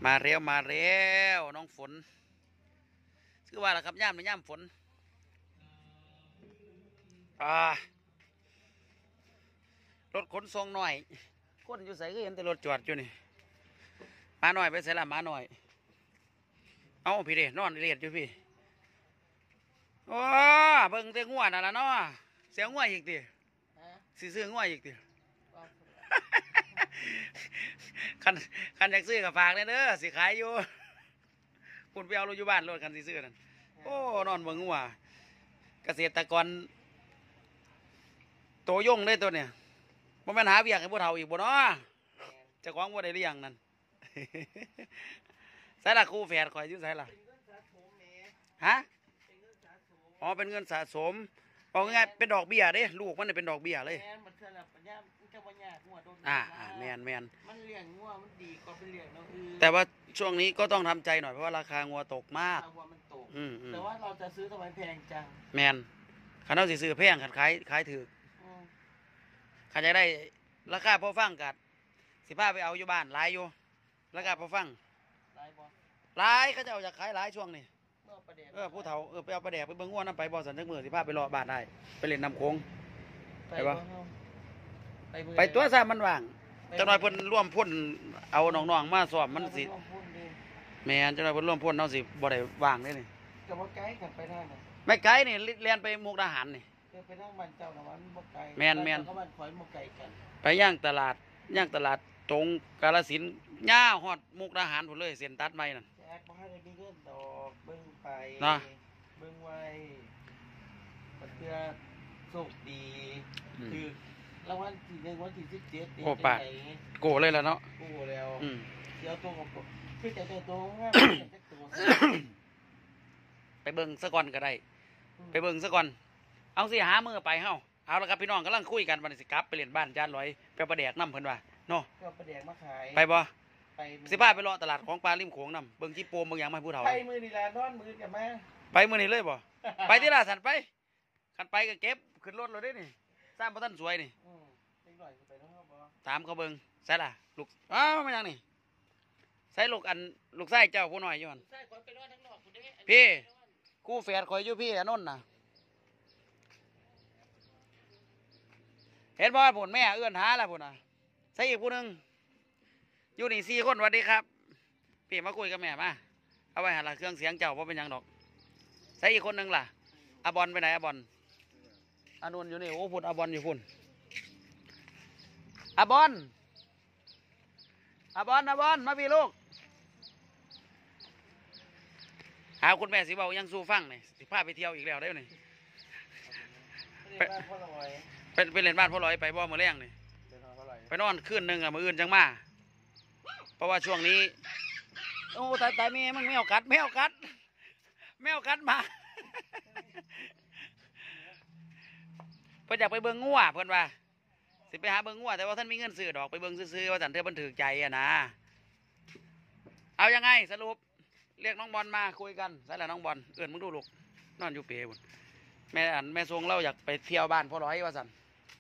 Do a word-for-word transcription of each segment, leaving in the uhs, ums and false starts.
มาเร็วมาเร็วน้องฝนคือว่าล่ะครับย่ามในย่ามฝนอ่ารถขนส่งหน่อยคนอยู่ใส่ก็เห็นแต่รถจอดอยู่นี่มาหน่อยไปใส่ละมาหน่อยเอาพี่เด้นอนเรียดอยู่พี่โอ้เบิ่งเสียงงัวนั่นล่ะเนาะเสียงงัวอีกติสิซื้องัวอีกติคันคันอยากซื้อกับฝากเด้อสิขายอยู่คุณไปเอารถอยู่บ้านรถคันสิซื้อนั่นโอ้นอนเบิ่งงัวเกษตรกรโตย่งเลยตัวเนี่ยบ่แม่นหาเวียกให้พวกเฒ่าอีกบ่เนาะเจ้าของบ่ได้เลี้ยงนั่นใส่ละครูแฝดข่อยอยู่ใส่ละฮะอ๋อเป็นเงินสะสมเอาง่ายเป็นดอกเบี้ยเด้ลูกมันเป็นดอกเบี้ยเลยอ่าแมนแมนมันเลี้ยงงัวมันดีกว่าเป็นเลี้ยงน้องอื่นแต่ว่าช่วงนี้ก็ต้องทำใจหน่อยเพราะว่าราคางัวตกมากงัวมันตกอืมแต่ว่าเราจะซื้อทำไมแพงจังแมนขันเอาสิซื้อแพงขันขายขายถือขันจะได้ราคาพอฟังกัดสิบ้าไปเอาอยู่บ้านหลายอยู่ราคาพอฟังหลายบ่หลายเขาจะเอาจากขายหลายช่วงนี้เออผู้เฒ่าเออไปเอาปลาแดกไปเบิ่งงัวน้ำไปบ่อสันจักมือสิพาไปรอบ้านได้ไปเล่นน้ำโขงไปบ่ไปตัวซะมันว่างจังหน่อยเพิ่นร่วมพ่นเอาน้องๆมาสอบมันสิแม่นจังหน่อยเพิ่นร่วมพ่นเนาะสิบ่ได้ว่างเด้นี่จะบ่ไกลกันไปได้น่ะไม่ไกลนี่เรียนไปมุกดาหารนี่ไปทางบ้านเจ้าน่ะมันบ่ไกลแม่นแม่นก็บ้านข่อยบ่ไกลกันไปย่างตลาดย่างตลาดตรงกาฬสินธุ์ย่าฮอดมุกดาหารพุ่นเลยเส้นตัดใหม่นั่นแจกบ่ให้ได้มีเงินดอกเบิ่งไปเนาะเบิ่งไว้เพื่อโชคดีคือรางวัลที่หนึ่งวันที่สิบเจ็ดนี่โอ้ปะโกเลยแล้วเนาะโกแล้วอืมเดี๋ยวตัวกับคือจะได้ตัวงามจะตัวไปเบิ่งซะก่อนก็ได้ไปเบิ่งซะก่อนเอาสิหามือไปเฮาเอาละครับพี่น้องกำลังคุยกันวันนี้สิกลับไปเล่นบ้านจานลอยไปประแดกน้ำเพิ่นว่าเนาะก็ประแดกมาขายไปบ่ไปสิพาไปเลาะตลาดของปลาริมโขงนำเบิ่งจีโปมเบิ่งหยังมาให้ผู้เฒ่าไปมือนี่ล่ะนอนมือกับแม่ไปมื้อนี้เลยบ่ไปที่ล่ะสันไปคันไปก็เก็บขึ้นรถเลยเด้นี่สร้างบ่ทันสวยนี่อือเล็กน้อยสิไปนำบ่ถามเขาเบิ่งใส่ล่ะลูกอ้าวมาหยังนี่ใส่ลูกอันลูกชายเจ้าผู้น้อยอยู่หั่นใส่ข่อยไปนอนข้างนอกพุ่นเด้พี่กูแฝดข่อยอยู่พี่อนนท์น่ะเห็นบ่พุ่นแม่เอื้อนหาแล้วพุ่นน่ะใส่อีกผู้นึงอยู่นี่สี่คนสวัสดีครับพี่มาคุยกับแม่มาเอาไว้หาละเครื่องเสียงเจ้าว่าเป็นยังดอกใส่อีกคนนึงล่ะอาบอลไปไหนอาบอลอานุนอยู่นี่โอ้พุ่นอาบอลอยู่พุ่นอาบอลอาบอลอาบอลมาพี่ลูกหาคุณแม่สิเบายังสู้ฟังนี่สิพาไปเที่ยวอีกแล้วได้ไหมไปไปเล่นบ้านพ่อลอยไปบ่อมือแรงนี่ไปนอนคืนหนึ่งอะมืออื่นจังมาเพราะว่าช่วงนี้โอ้ตายตายแม่มันแมวกัดแมวกัดแมวกัดมาเพิ่นอยากไปเบิ่งงัวเพิ่นว่าสิไปหาเบิ่งงัวแต่ว่าท่านมีเงินซื้อดอกไปเบิ่งซื้อว่าสันเทพมันถือใจอะนะเอายังไงสรุปเรียกน้องบอลมาคุยกันใช่แล้วน้องบอลเอื่นมึงดูลูกนอนอยู่เปรย์บุญแม่อันแม่ทรงเราอยากไปเที่ยวบ้านพ่อร้อยว่าสัน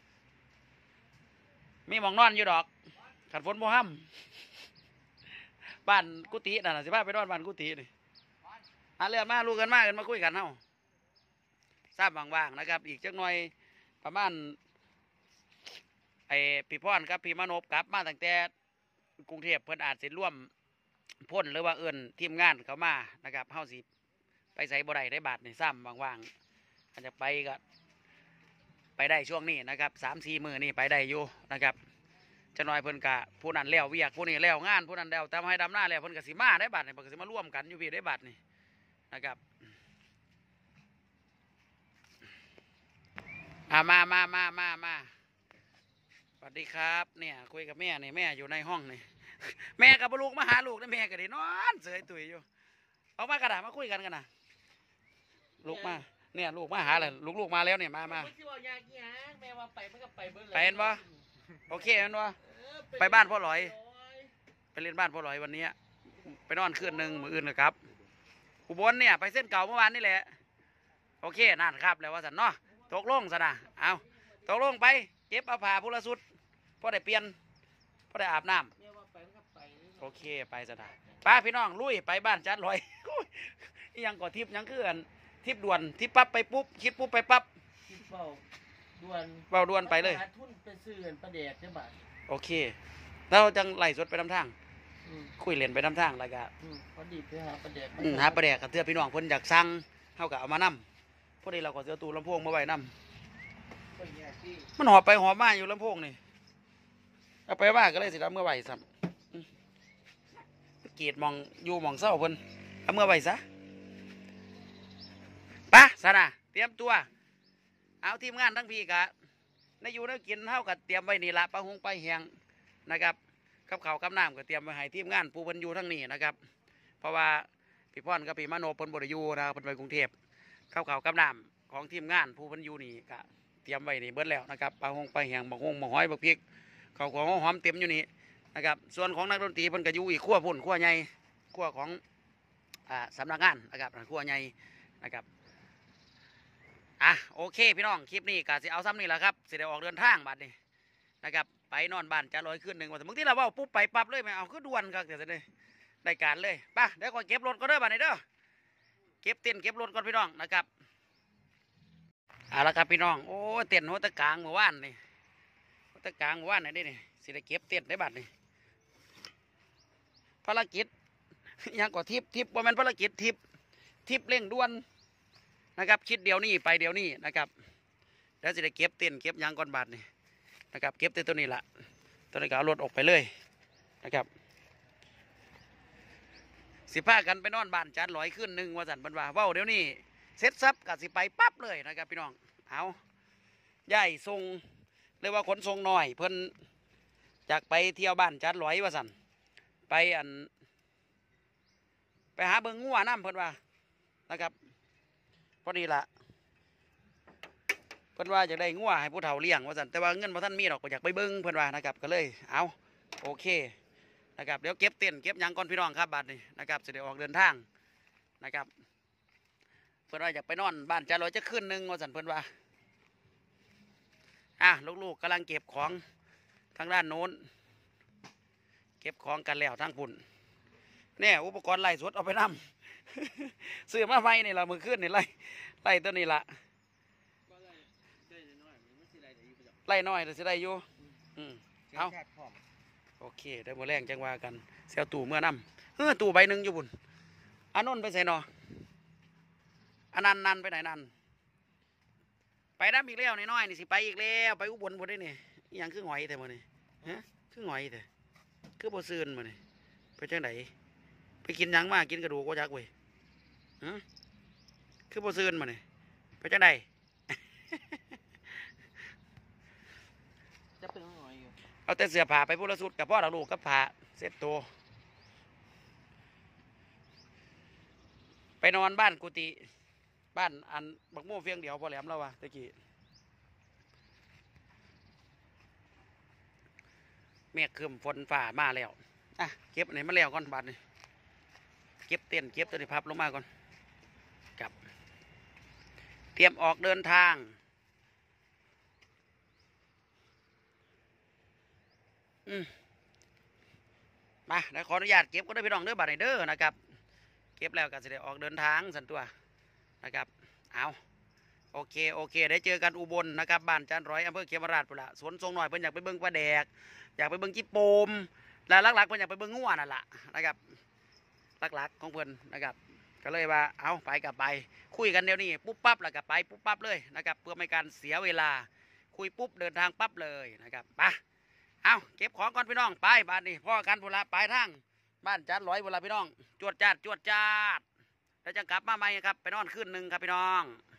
มีหมองนอนอยู่ดอกขัดฝนโมห้ำบ้านกุฏิน่ะสิบ้าไปนอนบ้านกุฏินี่อ่ะเรียกมาลูกกันมากันมาคุยกันเฮาทราบว่างๆนะครับอีกจักหน่อยประมาณไอ้พี่พ่อนครับพี่มโนบกลับมาตั้งแต่กรุงเทพเพิ่นอาจสิร่วมพ่นหรือว่าเอิญทีมงานเขามานะครับเฮาสิไปใส่บ่ได้ได้บาทในซ้ำว่างๆอาจจะไปก็ไปได้ช่วงนี้นะครับสามสี่มือนี่ไปได้อยู่นะครับจะน้อยเพิ่นกะผู้นั้นแล้วเวียกผู้นี้แล้วงานผู้นั้นแล้วทำให้ดำหน้าแล้วเพิ่นกะสิมาได้บาทเนี่ยเพิ่นกะสิมาร่วมกันอยู่พี่ได้บาทนี่นะครับอ่ามามามามามาสวัสดีครับเนี่ยคุยกับแม่นี่แม่อยู่ในห้องนี่แม่กับลูกมาหาลูกนะแม่ก็ได้นอนเสยตุยอยู่เอามากระดาษมาคุยกันกันนะลูกมาเนี่ยลูกมาหาเลยลูกลูกมาแล้วเนี่ยมามาไปเห็นปะโอเคเห็นปะไปบ้านพ่อลอยไปเล่นบ้านพ่อลอยวันนี้ไปนอนคืนหนึ่งมืออื่นนะครับอุบลเนี่ยไปเส้นเก่าเมื่อวานนี่แหละโอเคนั่นครับแล้วว่าสันเนาะตกลงซะนะเอาตกลงไปเก็บเอาผ้าพุละสุดพอได้เปลี่ยนพอได้อาบน้ำโโอเคไปสนะป้าพี่น้องลุยไปบ้านจัดลอยอิหยังก่อทิปยังคืออันทิปด่วนทิปปั๊บไปปุ๊บคิดปุ๊บไปปั๊บคิดเบาด่วนเบาด่วนไปเลยหาทุนไปซื้อเงินประเดกได้บาทโอเคเราจังไล่สดไปนำทางอืมคุยเล่นไปนำทางแล้วก็อืมพอดีไปหาประเดกอืมหาประแดกกับเทือพี่น้องเพิ่นอยากสั่งเฮาก็เอามานำพอดีเราก็เสียตู้ลำโพงมาไว้นำคนเนี่ยที่มันหอบไปหอบมาอยู่ลำโพงนี่เอาไปว่าก็เลยสิเอาเมื่อไหวซ้ำอืมเกียดมองอยู่มองเศร้าเพิ่นเอาเมื่อไหวซะไปะสนะเตรียมตัว เอาทีมงานทั้งพี่กะในอยู่ในกินเท่ากับเตรียมไว้นี่ละปลาหงปลาแหงนะครับกับเขาวกับน้ำก็เตรียมไว้ให้ทีมงานผู้เพิ่นอยู่ทั้งนี้นะครับ เพราะว่าพี่พ่อนกับพี่มโนเพิ่นบ่ได้อยู่นะครับเพิ่นไปกรุงเทพข้าวเขาวกับน้ำของทีมงานผู้เพิ่นอยู่นี่ก็เตรียมไว้นี่เบิดแล้วนะครับปลาหงปลาแหงบักฮงบักหอยบักพริกข้าวของหอมเต็มอยู่นี่นะครับส่วนของนักดนตรีเพิ่นก็อยู่อีกขั้วพุ่นขั้วใหญ่ขั้วของอ่าสำนักงานนะครับขั้วใหญ่นะครับอ่ะโอเคพี่น้องคลิปนี้ก็สิเอาซ้ำนี่แหละครับสิได้ออกเดินทางบัดนี้นะครับไปนอนบ้านจะลอยขึ้นหนึ่งวันสมมติที่เราว่าปุ๊บไปปั๊บเลยไหมเอาคือด่วนครับเดี๋ยวจะได้การเลยไป่ะเดี๋ยวก่อนเก็บรถก็เด้อบัดนี้เด้อเก็บเต็นท์เก็บรถก่อนพี่น้องนะครับเอาละครับพี่น้องโอ้เต็นท์หัวตะกลางเมื่อวานนี่หัวตะกลางเมื่อวานนี่ได้นี่สิได้เก็บเต็นท์ได้บัดนี้ภารกิจยังก่อทิปทิปว่ามันภารกิจทิปทิปเร่งด่วนนะครับคิดเดียวนี่ไปเดียวนี่นะครับแล้วสิได้เก็บเต็นท์เก็บยางก่อนบัดนี่นะครับเก็บเต็นท์ตัวนี้ละตัวนี้ก็เอารถออกไปเลยนะครับสิพากันไปนอนบ้านจานลอยขึ้นหนึ่งว่าสันบันว่าเว้าเดี๋ยวนี้เซ็ตซับกับสิไปปั๊บเลยนะครับพี่น้องเอาย่ายทรงเรียกว่าขนทรงหน่อยเพิ่นจากไปเที่ยวบ้านจานลอยว่าสันไปอันไปหาเบิ้งงัวน้ำเพิ่นว่านะครับพอดีละเพิ่นว่าจะได้งัวให้ผู้เฒ่าเลี้ยงว่าสันแต่ว่าเงินพอท่านมีดอกก็อยากไปเบิ้งเพิ่นว่านะครับก็เลยเอาโอเคนะครับเดี๋ยวเก็บเต็นท์เก็บหยังก่อนพี่น้องครับบัดนี้นะครับจะได้ออกเดินทางนะครับเพิ่นว่าอยากไปนอนบ้านจ่าลอยจะขึ้นหนึ่งว่าสันเพิ่นว่าอ่ะลูกๆกำลังเก็บของทางด้านโน้นเก็บของกันแล้วทางพุ่นเนี่ยอุปกรณ์ไล่สดเอาไปนำ ซื้อมาใหม่นี่ละมือขึ้นนี่ไล่ไล่ตัวนี้ละไล่น้อยแต่สิได้อยู่อืมเอาโอเคได้หมดแรงจังว่ากันเซลตู่เมื่อน้ำเออตู่ใบหนึ่งอยู่บุญอันนนไปใส่นออันนันนันไปไหนนันไปน้ำอีกแล้วน้อยๆนี่สิไปอีกแล้วไปอุบลบุญได้นี่ยังคือหงอยแต่มานี่ฮะคือหงอยแต่คือบ่ซื่นมานี่ไปจังไหนไปกินยังมากินกระดูกก็ยักเว้ยฮะคือบ่ซื่นมานี่ไปจังไหนจะเป็นหน่อยอยู่เอาแต่เสื้อผ้าไปพูดละสุดกับพ่อเราลูกกับผ้าเสร็จตัวไปนอนบ้านกุฏิบ้านอันบักโม่เฟียงเดียวพอแหลมแล้ววะตะกี้เมฆคืมฝนฝ่ามาแล้วอ่ะเก็บอันไหนมาแล้วก่อนบาดนี่เก็บเต็นท์เก็บตัวนี้พับลงมาก่อนกลับเตรียมออกเดินทางอืมมาเดี๋ยวขออนุญาตเก็บก็ได้พี่น้องเด้อบัตรเด้อนะครับเก็บแล้วก็จะได้ออกเดินทางสันตัวนะครับเอาโอเคโอเคได้เจอกันอุบลนะครับบ้านจันร้อยอำเภอเขมราชพุ่นละสวนทรงหน่อยเพิ่นอยากไปเบิ้งปลาแดกอยากไปเบิ้งจิโปมและหลักๆเพิ่นอยากไปเบิ้งงัวนั่นแหละนะครับหลักๆของเพิ่นนะครับก็เลยว่าเอาไปกับไปคุยกันเดี๋ยวนี้ปุ๊บปั๊บแล้วก็ไปปุ๊บปั๊บเลยนะครับเพื่อไม่การเสียเวลาคุยปุ๊บเดินทางปั๊บเลยนะครับไปเอาเก็บของก่อนพี่น้องไปบ้านนี้พ่อกันพุ่นละไปทางบ้านจันร้อยพุ่นละพี่น้องจวดจาดจวดจาดแล้วจะกลับมาใหม่ครับไปนอนคืนหนึ่งครับพี่น้อง